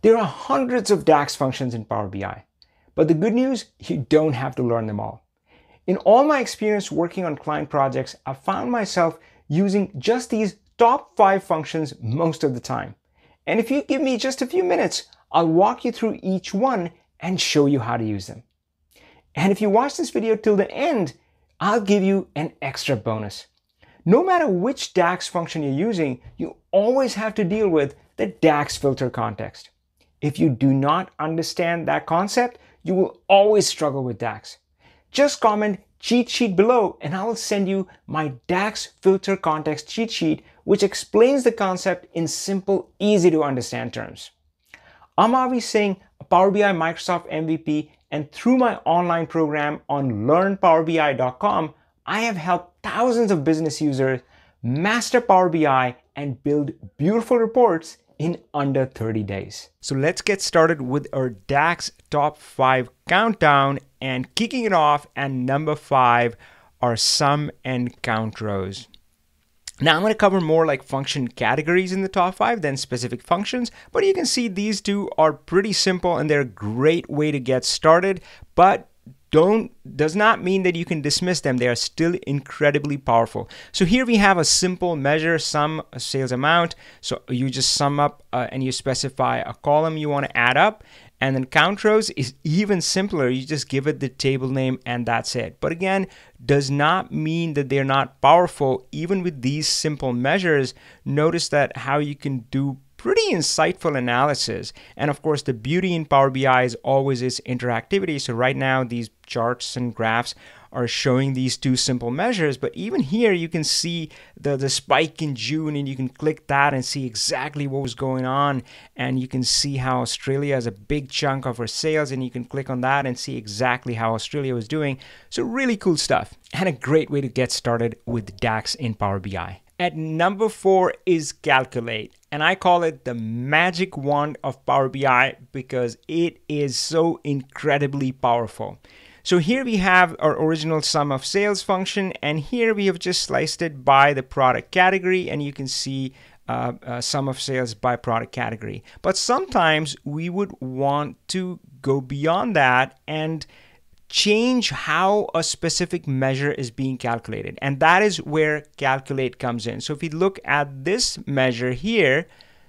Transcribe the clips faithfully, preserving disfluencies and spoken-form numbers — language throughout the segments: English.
There are hundreds of DAX functions in Power B I, but the good news, you don't have to learn them all. In all my experience working on client projects, I found myself using just these top five functions most of the time. And if you give me just a few minutes, I'll walk you through each one and show you how to use them. And if you watch this video till the end, I'll give you an extra bonus. No matter which DAX function you're using, you always have to deal with the DAX filter context. If you do not understand that concept, you will always struggle with DAX. Just comment cheat sheet below and I will send you my DAX filter context cheat sheet, which explains the concept in simple, easy to understand terms. I'm Avi Singh, a Power B I Microsoft M V P, and through my online program on learn power B I dot com, I have helped thousands of business users master Power B I and build beautiful reports in under thirty days. So let's get started with our DAX top five countdown, and kicking it off at number five are sum and count rows. Now I'm going to cover more like function categories in the top five than specific functions, but you can see these two are pretty simple and they're a great way to get started, but don't does not mean that you can dismiss them. They are still incredibly powerful. So here we have a simple measure, sum sales amount. So you just sum up uh, and you specify a column you want to add up. And then count rows is even simpler. You just give it the table name and that's it. But again, does not mean that they're not powerful. Even with these simple measures, notice that how you can do pretty insightful analysis. And of course, the beauty in Power B I is always its interactivity. So right now, these charts and graphs are showing these two simple measures. But even here, you can see the, the spike in June, and you can click that and see exactly what was going on. And you can see how Australia has a big chunk of our sales, and you can click on that and see exactly how Australia was doing. So really cool stuff, and a great way to get started with DAX in Power B I. At number four is calculate, and I call it the magic wand of Power B I because it is so incredibly powerful. So here we have our original sum of sales function, and here we have just sliced it by the product category, and you can see uh, uh, sum of sales by product category. But sometimes we would want to go beyond that and change how a specific measure is being calculated, and that is where calculate comes in. So if we look at this measure here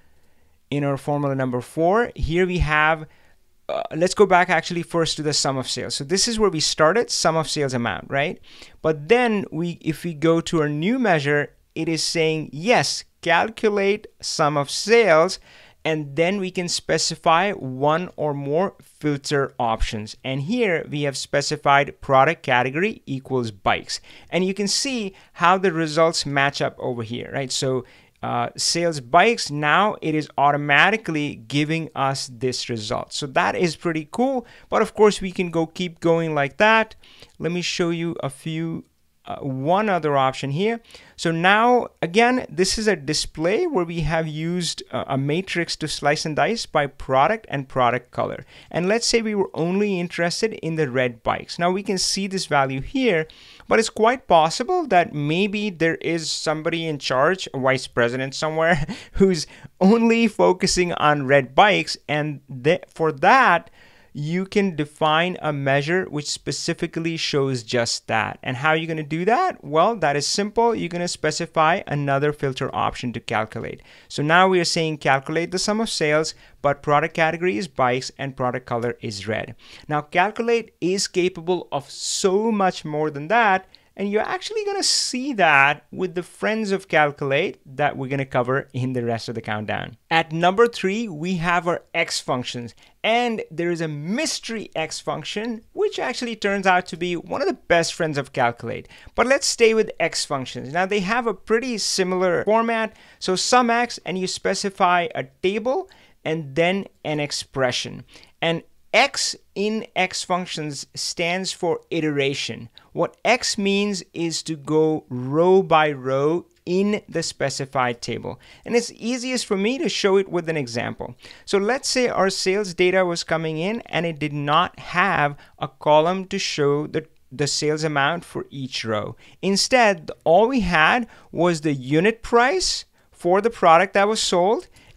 in our formula number four, here we have uh, let's go back actually first to the sum of sales. So this is where we started, sum of sales amount, right? But then we if we go to our new measure, it is saying yes, calculate sum of sales, and then we can specify one or more filter options. And here we have specified product category equals bikes. And you can see how the results match up over here, right? So uh, sales bikes, now it is automatically giving us this result. So that is pretty cool. But of course, we can go keep going like that. Let me show you a few Uh, one other option here. So now again, this is a display where we have used uh, a matrix to slice and dice by product and product color. And let's say we were only interested in the red bikes. Now we can see this value here, but it's quite possible that maybe there is somebody in charge, a vice president somewhere, who's only focusing on red bikes, and th for that you can define a measure which specifically shows just that. And how are you going to do that? Well, that is simple. You're going to specify another filter option to calculate. So now we are saying calculate the sum of sales, but product category is bikes and product color is red. Now calculate is capable of so much more than that, and you're actually going to see that with the friends of calculate that we're going to cover in the rest of the countdown. At number three, we have our X functions. And there is a mystery X function, which actually turns out to be one of the best friends of calculate. But let's stay with X functions. Now they have a pretty similar format. So SUMX, and you specify a table and then an expression. And X in X functions stands for iteration. What X means is to go row by row in the specified table. And it's easiest for me to show it with an example. So let's say our sales data was coming in and it did not have a column to show the the sales amount for each row. Instead, all we had was the unit price for the product that was sold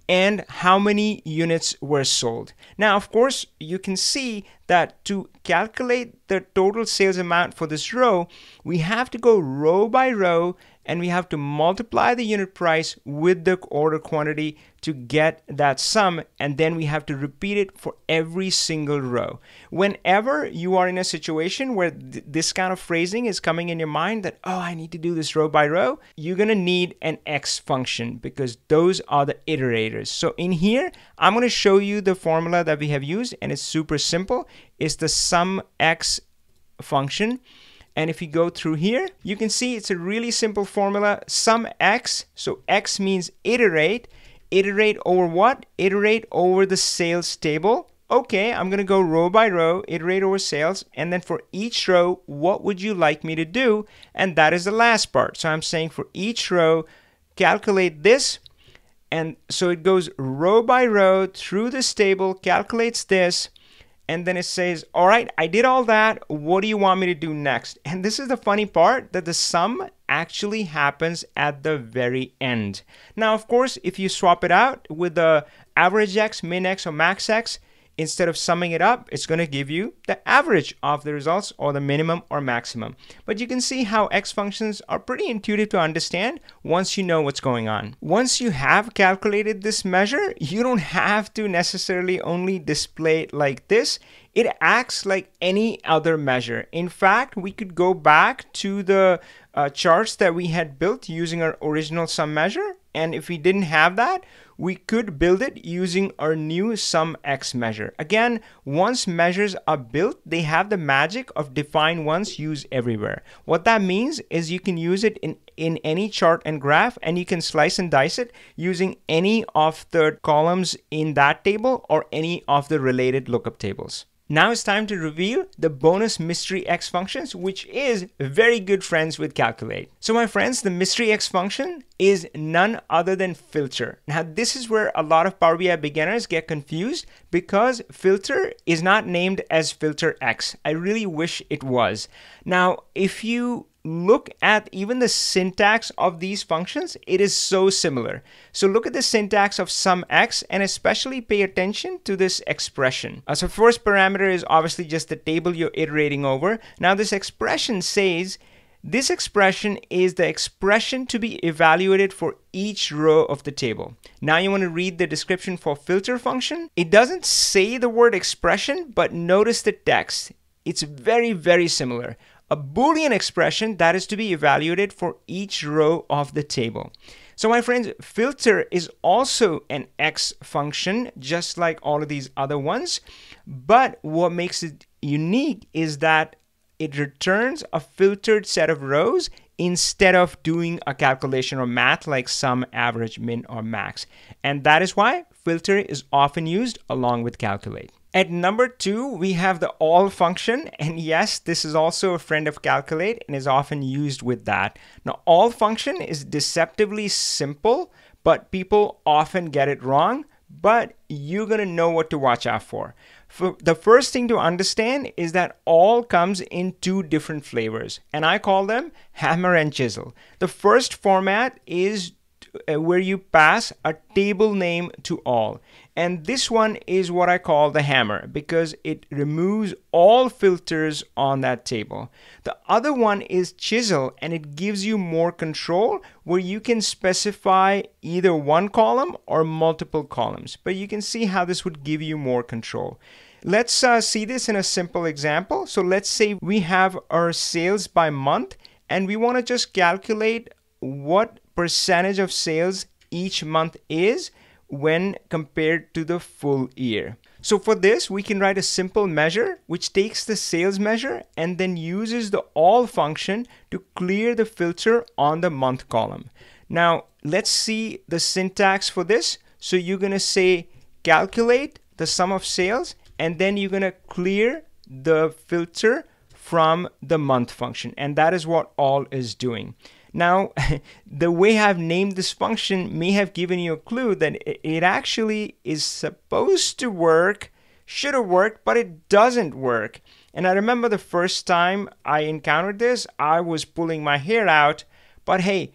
and how many units were sold. Now, of course, you can see that to calculate the total sales amount for this row, we have to go row by row, and we have to multiply the unit price with the order quantity to get that sum, and then we have to repeat it for every single row. Whenever you are in a situation where th this kind of phrasing is coming in your mind that, oh, I need to do this row by row, you're going to need an X function because those are the iterators. So in here, I'm going to show you the formula that we have used, and it's super simple. It's the SUMX function. And if you go through here, you can see it's a really simple formula, SUMX. So X means iterate. Iterate over what? Iterate over the sales table. Okay, I'm going to go row by row, iterate over sales. And then for each row, what would you like me to do? And that is the last part. So I'm saying for each row, calculate this. And so it goes row by row through this table, calculates this. And then it says, all right, I did all that. What do you want me to do next? And this is the funny part, that the sum actually happens at the very end. Now, of course, if you swap it out with the average X, min X, or max X, instead of summing it up, it's going to give you the average of the results, or the minimum or maximum. But you can see how X functions are pretty intuitive to understand once you know what's going on. Once you have calculated this measure, you don't have to necessarily only display it like this. It acts like any other measure. In fact, we could go back to the uh, charts that we had built using our original sum measure. And if we didn't have that, we could build it using our new SUMX measure. Again, once measures are built, they have the magic of define once, use everywhere. What that means is you can use it in, in any chart and graph, and you can slice and dice it using any of the columns in that table or any of the related lookup tables. Now it's time to reveal the bonus mystery X functions, which is very good friends with calculate. So my friends, the mystery X function is none other than filter. Now this is where a lot of Power B I beginners get confused, because filter is not named as filter X. I really wish it was. Now, if you look at even the syntax of these functions, it is so similar. So look at the syntax of SUMX, and especially pay attention to this expression. Uh, so first parameter is obviously just the table you're iterating over. Now this expression says, this expression is the expression to be evaluated for each row of the table. Now you want to read the description for filter function. It doesn't say the word expression, but notice the text. It's very, very similar. A Boolean expression that is to be evaluated for each row of the table. So my friends, filter is also an X function, just like all of these other ones. But what makes it unique is that it returns a filtered set of rows instead of doing a calculation or math like sum, average, min, or max. And that is why filter is often used along with calculate. At number two, we have the all function, and yes, this is also a friend of calculate and is often used with that. Now, all function is deceptively simple, but people often get it wrong, but you're going to know what to watch out for. For the first thing to understand is that all comes in two different flavors, and I call them hammer and chisel. The first format is where you pass a table name to all. And this one is what I call the hammer, because it removes all filters on that table. The other one is chisel, and it gives you more control, where you can specify either one column or multiple columns. But you can see how this would give you more control. Let's uh, see this in a simple example. So let's say we have our sales by month, and we want to just calculate what percentage of sales each month is when compared to the full year. So for this, we can write a simple measure which takes the sales measure and then uses the all function to clear the filter on the month column. Now let's see the syntax for this. So you're going to say calculate the sum of sales, and then you're going to clear the filter from the month function, and that is what all is doing. Now, the way I've named this function may have given you a clue that it actually is supposed to work, should have worked, but it doesn't work. And I remember the first time I encountered this, I was pulling my hair out. But hey,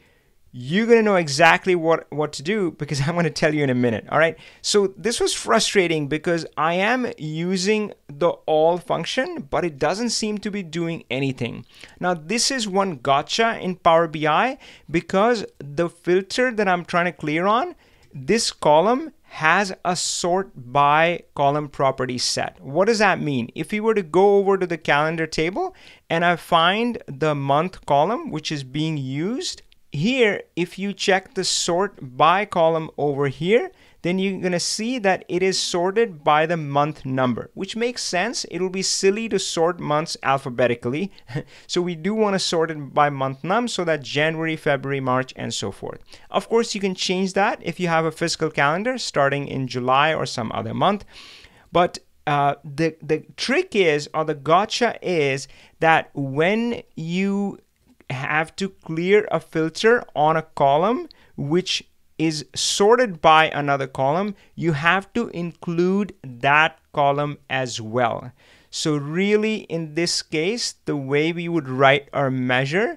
you're going to know exactly what, what to do, because I'm going to tell you in a minute. All right. So this was frustrating because I am using the all function, but it doesn't seem to be doing anything. Now, this is one gotcha in Power B I, because the filter that I'm trying to clear on, this column has a sort by column property set. What does that mean? If we were to go over to the calendar table and I find the month column, which is being used, here, if you check the sort by column over here, then you're going to see that it is sorted by the month number, which makes sense. It'll be silly to sort months alphabetically. So we do want to sort it by month num, so that January, February, March, and so forth. Of course, you can change that if you have a fiscal calendar starting in July or some other month. But uh, the, the trick is, or the gotcha is, that when you have to clear a filter on a column which is sorted by another column, you have to include that column as well. So really, in this case, the way we would write our measure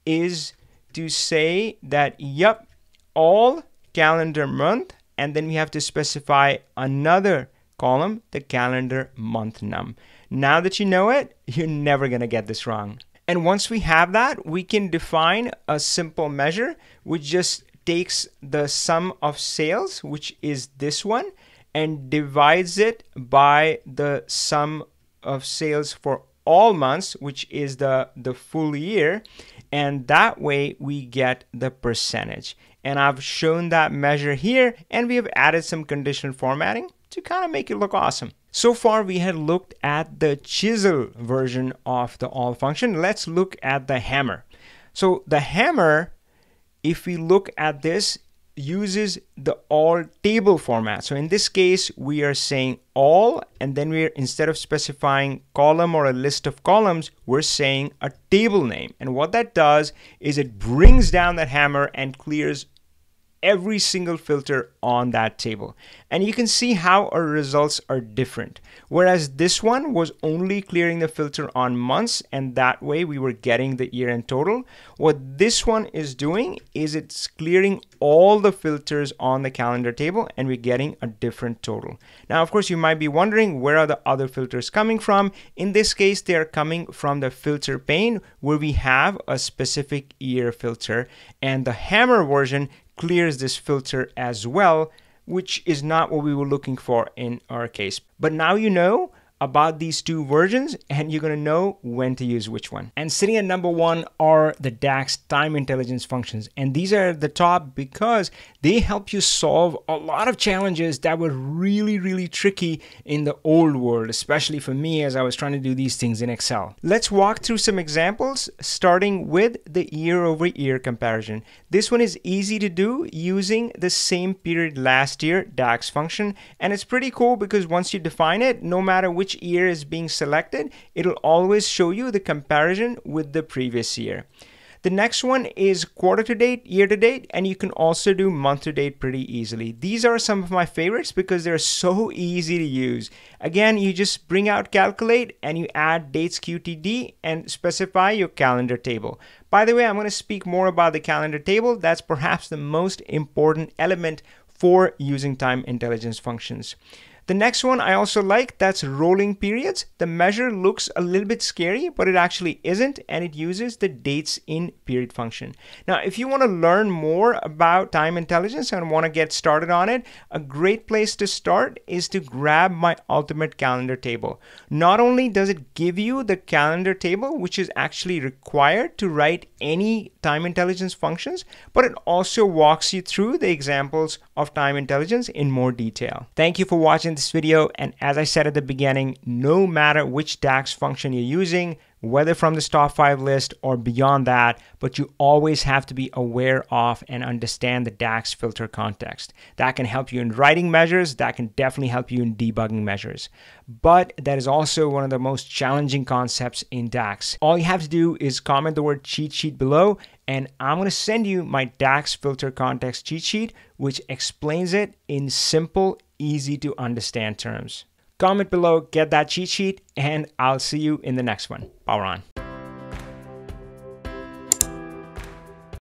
is to say that, yep, all calendar month, and then we have to specify another column, the calendar month num. Now that you know it, you're never going to get this wrong. And once we have that, we can define a simple measure which just takes the sum of sales, which is this one, and divides it by the sum of sales for all months, which is the, the full year. And that way we get the percentage. And I've shown that measure here, and we have added some conditional formatting to kind of make it look awesome. So far, we had looked at the Chisel version of the all function. Let's look at the hammer. So the hammer, if we look at this, uses the all table format. So in this case, we are saying all, and then we're, instead of specifying column or a list of columns, we're saying a table name. And what that does is it brings down that hammer and clears every single filter on that table. And you can see how our results are different. Whereas this one was only clearing the filter on months, and that way we were getting the year-end total. What this one is doing is it's clearing all the filters on the calendar table, and we're getting a different total. Now, of course, you might be wondering, where are the other filters coming from? In this case, they are coming from the filter pane, where we have a specific year filter, and the hammer version clears this filter as well, which is not what we were looking for in our case. But now you know about these two versions, and you're going to know when to use which one. And sitting at number one are the DAX time intelligence functions. And these are at the top because they help you solve a lot of challenges that were really, really tricky in the old world, especially for me as I was trying to do these things in Excel. Let's walk through some examples, starting with the year over year comparison. This one is easy to do using the same period last year DAX function. And it's pretty cool because once you define it, no matter which year is being selected, it'll always show you the comparison with the previous year. The next one is quarter to date, year to date, and you can also do month to date pretty easily. These are some of my favorites because they're so easy to use. Again, you just bring out calculate and you add dates Q T D and specify your calendar table. By the way, I'm going to speak more about the calendar table. That's perhaps the most important element for using time intelligence functions. The next one I also like, that's rolling periods. The measure looks a little bit scary, but it actually isn't, and it uses the dates in period function. Now, if you want to learn more about time intelligence and want to get started on it, a great place to start is to grab my ultimate calendar table. Not only does it give you the calendar table, which is actually required to write any time intelligence functions, but it also walks you through the examples of time intelligence in more detail. Thank you for watching this video, and as I said at the beginning, no matter which DAX function you're using, whether from this top five list or beyond that, but you always have to be aware of and understand the DAX filter context. That can help you in writing measures, that can definitely help you in debugging measures. But that is also one of the most challenging concepts in DAX. All you have to do is comment the word cheat sheet below, and I'm going to send you my DAX filter context cheat sheet, which explains it in simple, easy to understand terms. Comment below, get that cheat sheet, and I'll see you in the next one. Power on.